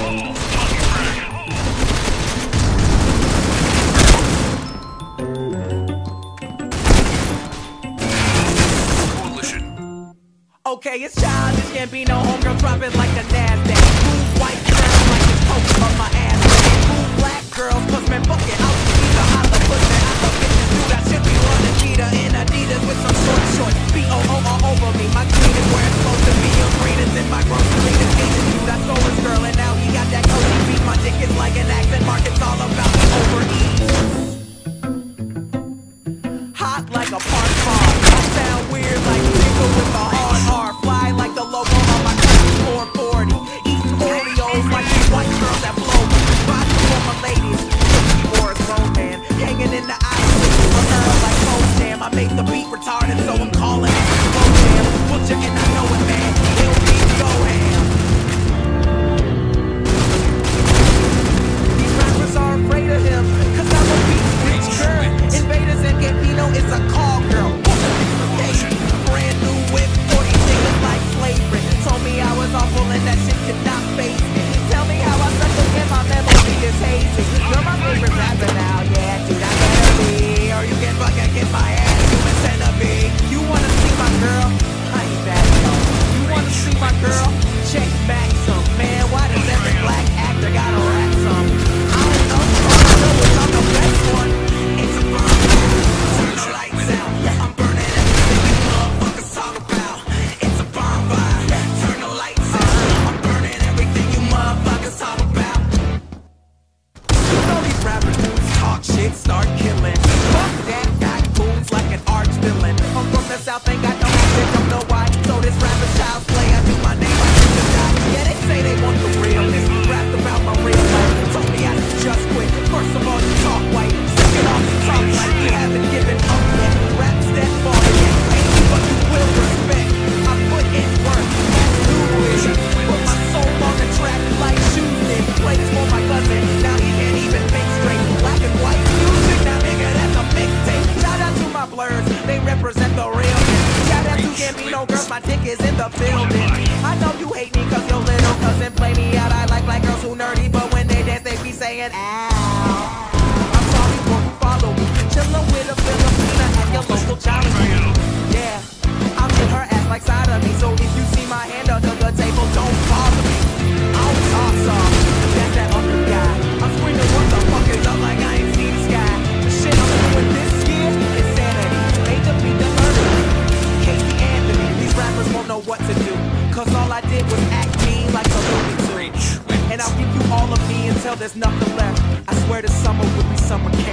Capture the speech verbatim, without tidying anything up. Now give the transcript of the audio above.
Okay, it's childish, can't be no homegirl, drop it like the NASDAQ. Move white girls like it's post on my ass. Move black girls, cause man, fuck it, I'll see the holla, push man, I love bitches, dude, I should be running Cheetah in Adidas with some short shorts. B O O all over me, my green is where it's supposed to be. Your green is in my grocery, this Asian dude, I stole his girl, and now he got that cozy beat. My dick is like an accent mark, it's all about the overeat. Hot like a park car, I sound weird like nigga with a hard R. Fly like the logo on my four forty. Eating Oreos like these white girls that blow me. Body for my ladies, Cookie Wars grown man. Hanging in the ice with a girl like Cold Jam. I make the beat retarded, so I'm calling it Slow Jam. Butcher and I know it, man. It'll be go ham. These rappers are afraid of him, cause I'm a beat rich girl. Invaders and Gambino is a call girl. Brand new whip, forty niggas like slavery. Told me I was awful and that shit could not face me. Tell me how I suck again, my memory is hazy. You're my favorite rapper now, yeah, dude, I better be. Or you can fucking kiss my ass, human centipede. You wanna see my girl? I ain't bad enough. You wanna see my girl? Check Maxim. Man, why does every black actor gotta rap some? I don't know, all I know is I'm the best one. It's a burn. Turn the lights out. I'm burning everything you motherfuckers talk about. It's a bonfire. Turn the lights out. I'm burning everything you motherfuckers talk about. You know these rapper dudes talk shit, start killing. Fuck that, got goons like an arch villain. I'm from the south, ain't got no accent, don't know why. So this rapper child's play, I do my name, I do the die. Yeah, they say they want the realness. Rapped about my real life. Told me I should just quit. First of all, you talk white. Second off, you talk like you haven't given up yet. Raps that far, yeah, crazy, but you will respect. I put in work, that's new vision. Put my soul on the track like shoes did. Plays for my cousin, now he can't even think straight. Black and white music, now nigga, that's a mixtape. Shout out to my blurs, they represent the real. Shout out to Gambino girls, my dick is in the building. I know you hate me cause your little cousin play me out. I like black girls who nerdy, but when they dance they be saying ow. I'm sorry, won't you follow me? Chillin' with a Filipina at your local challenge. Yeah, I'm in her ass like side of me. So if you see my hand under the table, don't bother me. I'm awesome, that's that other guy. I'm screaming what the fuck is up like I ain't seen the sky. The shit I'm doing this year is sanity. Made to beat the murder. Casey Anthony, these rappers won't know what to do. Cause all I did was act mean like a Looney Tune. And I'll give you all of me until there's nothing left. I swear this summer will be summer.